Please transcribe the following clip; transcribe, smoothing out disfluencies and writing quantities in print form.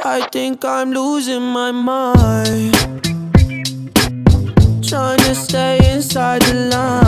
I think I'm losing my mind, trying to stay inside the line.